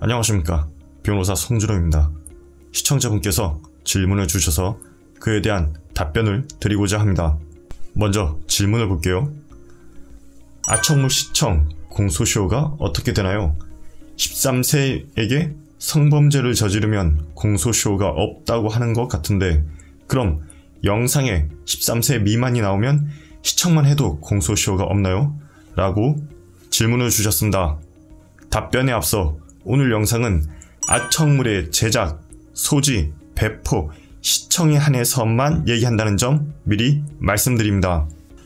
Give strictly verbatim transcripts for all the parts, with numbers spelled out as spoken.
안녕하십니까. 변호사 송준호입니다. 시청자분께서 질문을 주셔서 그에 대한 답변을 드리고자 합니다. 먼저 질문을 볼게요. 아청물 시청 공소시효가 어떻게 되나요? 십삼 세에게 성범죄를 저지르면 공소시효가 없다고 하는 것 같은데, 그럼 영상에 십삼 세 미만이 나오면 시청만 해도 공소시효가 없나요? 라고 질문을 주셨습니다. 답변에 앞서 오늘 영상은 아청물의 제작, 소지, 배포, 시청에 한해서만 얘기한다는 점 미리 말씀드립니다.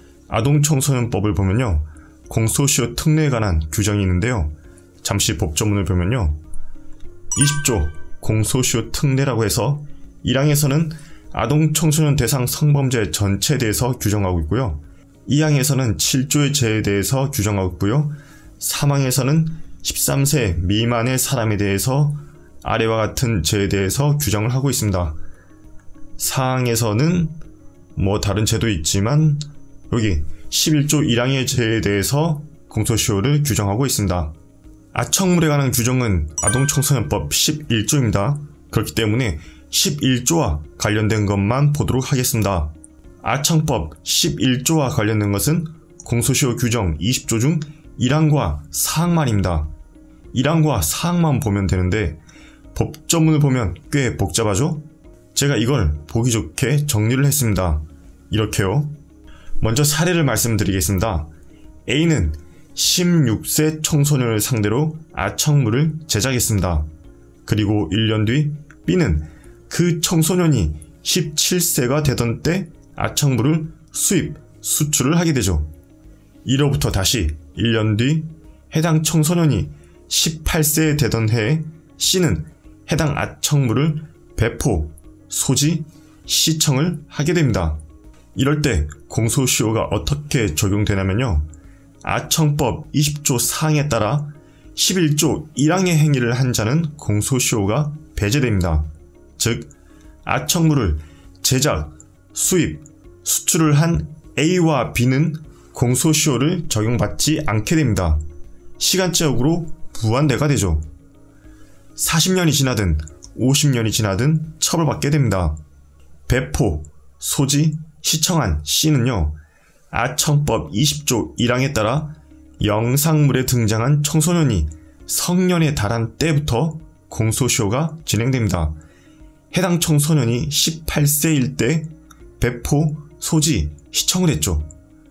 아동청소년법을 보면요, 공소시효 특례에 관한 규정이 있는데요. 잠시 법조문을 보면요, 이십 조 공소시효 특례라고 해서 일 항에서는 아동청소년 대상 성범죄 전체에 대해서 규정하고 있고요. 이 항에서는 칠 조의 죄에 대해서 규정하고 있고요. 삼 항에서는 십삼 세 미만의 사람에 대해서 아래와 같은 죄에 대해서 규정을 하고 있습니다. 사 항에서는 뭐 다른 죄도 있지만 여기 십일 조 일 항의 죄에 대해서 공소시효를 규정하고 있습니다. 아청물에 관한 규정은 아동청소년법 십일 조입니다. 그렇기 때문에 십일 조와 관련된 것만 보도록 하겠습니다. 아청법 십일 조와 관련된 것은 공소시효 규정 이십 조 중 일 항과 사 항만입니다. 일 항과 사 항만 보면 되는데 법조문을 보면 꽤 복잡하죠? 제가 이걸 보기 좋게 정리를 했습니다. 이렇게요. 먼저 사례를 말씀드리겠습니다. A는 십육 세 청소년을 상대로 아청물을 제작했습니다. 그리고 일 년 뒤 B는 그 청소년이 십칠 세가 되던 때 아청물을 수입, 수출을 하게 되죠. 이로부터 다시 일 년 뒤 해당 청소년이 십팔 세 되던 해에 C는 해당 아청물을 배포, 소지, 시청을 하게 됩니다. 이럴 때 공소시효가 어떻게 적용되냐면요, 아청법 이십 조 사 항에 따라 십일 조 일 항의 행위를 한 자는 공소시효가 배제됩니다. 즉, 아청물을 제작, 수입, 수출을 한 A와 B는 공소시효를 적용받지 않게 됩니다. 시간적으로 무한대가 되죠. 사십 년이 지나든 오십 년이 지나든 처벌받게 됩니다. 배포, 소지, 시청한 C는요, 아청법 이십 조 일 항에 따라 영상물에 등장한 청소년이 성년에 달한 때부터 공소시효가 진행됩니다. 해당 청소년이 십팔 세일 때 배포, 소지, 시청을 했죠.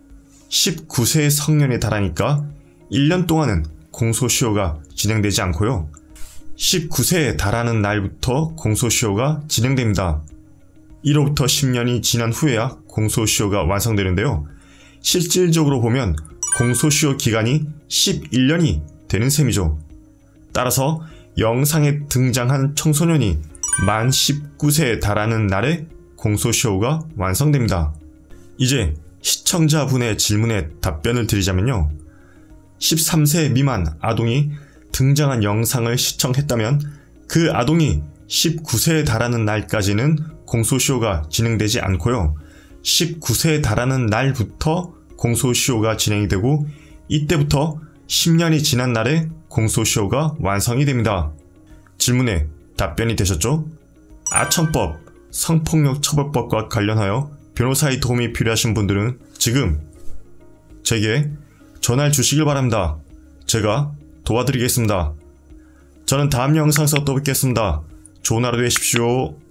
십구 세 성년에 달하니까 일 년 동안은 공소시효가 진행되지 않고요, 십구 세에 달하는 날부터 공소시효가 진행됩니다. 이로부터 십 년이 지난 후에야 공소시효가 완성되는데요. 실질적으로 보면 공소시효 기간이 십일 년이 되는 셈이죠. 따라서 영상에 등장한 청소년이 만 십구 세에 달하는 날에 공소시효가 완성됩니다. 이제 시청자분의 질문에 답변을 드리자면요, 십삼 세 미만 아동이 등장한 영상을 시청했다면 그 아동이 십구 세에 달하는 날까지는 공소시효가 진행되지 않고요, 십구 세에 달하는 날부터 공소시효가 진행이 되고 이때부터 십 년이 지난 날에 공소시효가 완성이 됩니다. 질문에 답변이 되셨죠? 아청법, 성폭력처벌법과 관련하여 변호사의 도움이 필요하신 분들은 지금 제게 전화를 주시길 바랍니다. 제가 도와드리겠습니다. 저는 다음 영상에서 또 뵙겠습니다. 좋은 하루 되십시오.